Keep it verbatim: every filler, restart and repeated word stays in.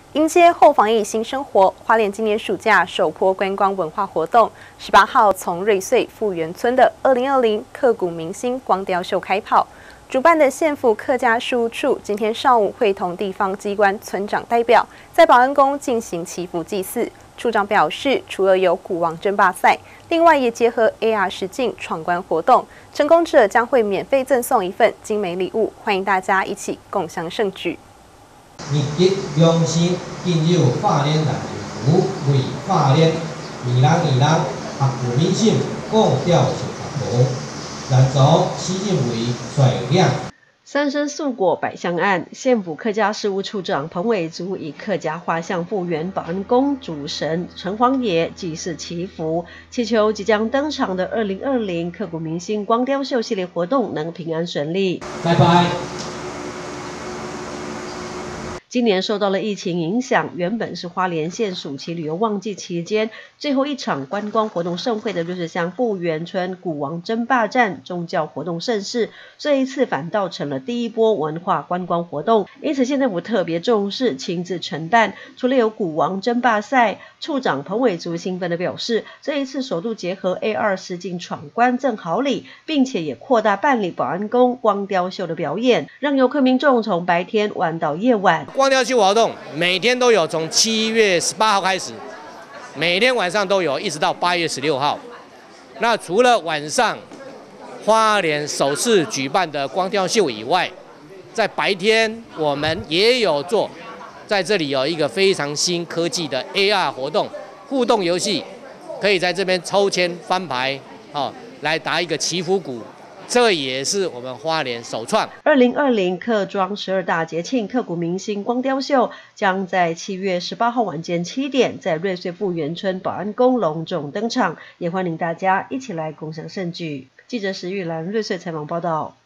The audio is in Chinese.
迎接后防疫新生活，花莲今年暑假首波观光文化活动，十八号从瑞穗富源村的二零二零刻骨铭心光雕秀开跑。主办的县府客家事务处今天上午会同地方机关村长代表，在保安宫进行祈福祭祀。处长表示，除了有鼓王争霸赛，另外也结合 A R 实境闯关活动，成功者将会免费赠送一份精美礼物，欢迎大家一起共襄盛举。 日吉良心进入花莲内府，为花莲二人二人刻骨铭心光雕秀活动，然从习近为甩亮。 三生素果百香案，县府客家事务处长彭伟族以客家画像复原保安宫主神城隍爷祭祀祈福，祈求即将登场的二零二零刻骨铭心光雕秀系列活动能平安顺利。 拜拜。 今年受到了疫情影响，原本是花莲县暑期旅游旺季期间最后一场观光活动盛会的瑞穗乡富源村鼓王争霸战宗教活动盛事，这一次反倒成了第一波文化观光活动，因此县政府特别重视，亲自承担。除了有鼓王争霸赛，处长彭伟族兴奋地表示，这一次首度结合 A R 实境闯关赠好礼，并且也扩大办理保安宫光雕秀的表演，让游客民众从白天玩到夜晚。 光雕秀活动每天都有，从七月十八号开始，每天晚上都有，一直到八月十六号。那除了晚上花莲首次举办的光雕秀以外，在白天我们也有做，在这里有一个非常新科技的 A R 活动互动游戏，可以在这边抽签翻牌，哦，来打一个祈福鼓。这也是我们花莲首创。 二零二零客庄十二大节庆刻骨铭心光雕秀将在七月十八号晚间七点在瑞穗富源村保安宫隆重登场，也欢迎大家一起来共享盛举。记者石玉兰瑞穗采访报道。